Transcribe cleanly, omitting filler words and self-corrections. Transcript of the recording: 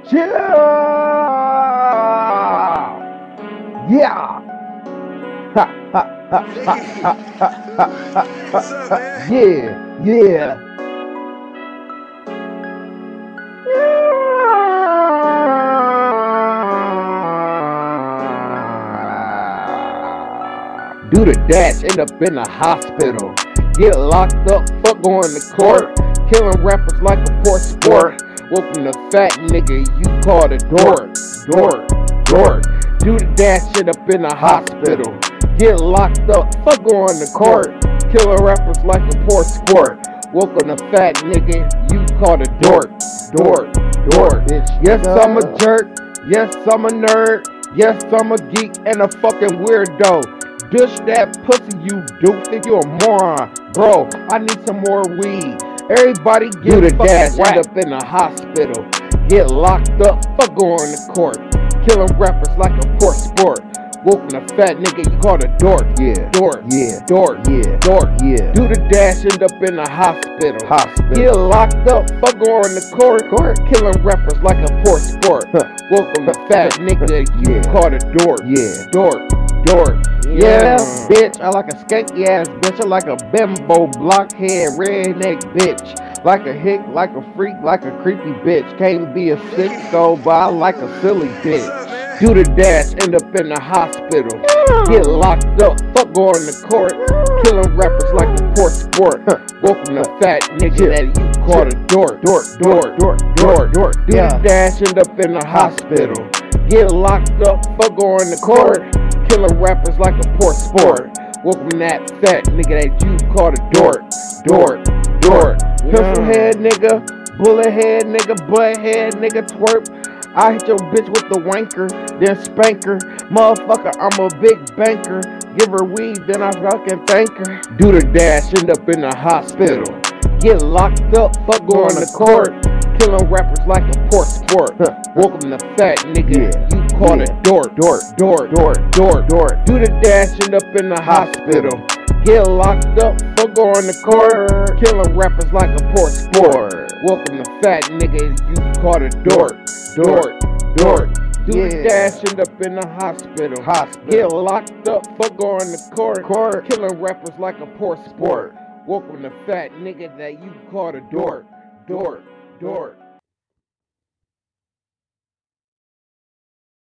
Chill. Yeah. Ha ha ha ha ha ha ha What's up, man? Yeah. Do the dash, end up in the hospital. Get locked up, fuck going to court. Killing rappers like a poor sport. Whooping the fat nigga you call the dork. Do the dash, end up in the hospital. Get locked up, fuck going to court. Killing rappers like a poor sport. Whooping the fat nigga you call the dork. Bitch. Yes, I'm a jerk. Yes, I'm a nerd. Yes, I'm a geek and a fucking weirdo. Dish that pussy, you do think you a moron. Bro, I need some more weed. Everybody get the dash, end up in the hospital. Get locked up, fuck going to court. Killing rappers like a poor sport. Whooping a fat nigga you call the dork. Dork. Do the dash, end up in the hospital. Get locked up, fuck going to court. Killing rappers like a poor sport. Whooping a fat nigga you call the dork. Yeah, bitch, I like a skanky ass bitch. I like a bimbo, blockhead, redneck bitch. Like a hick, like a freak, like a creepy bitch. Can't be a sicko, but I like a silly bitch. Do the dash, end up in the hospital. Get locked up, fuck going to court. Killing rappers like a poor sport. Welcome to fat nigga that you call a dork. Do the dash, end up in the hospital. Get locked up, fuck going to court. Killing rappers like a poor sport. Welcome that fat nigga that you call a dork. Pencil head nigga, bullet head nigga, butt head nigga, twerp. I hit your bitch with the wanker, then spank her. Motherfucker, I'm a big banker. Give her weed, then I fucking thank her. Do the dash, end up in the hospital. Get locked up, fuck going to court. Killing rappers like a poor sport. Welcome to fat nigga, you call it dork. Do the dash, end up in the hospital. Get locked up, fuck going to court. Killing rappers like a poor sport. Welcome to fat nigga, you call it dork. Do the dash, end up in the hospital. Get locked up, fuck going to court. Killing rappers like a poor sport. Welcome to fat nigga that you call a dork.